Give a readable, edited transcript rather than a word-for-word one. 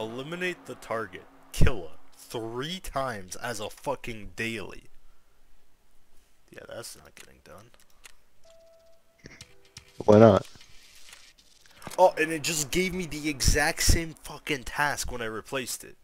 Eliminate the target. Killer. 3 times as a fucking daily. Yeah, that's not getting done. Why not? Oh, and it just gave me the exact same fucking task when I replaced it.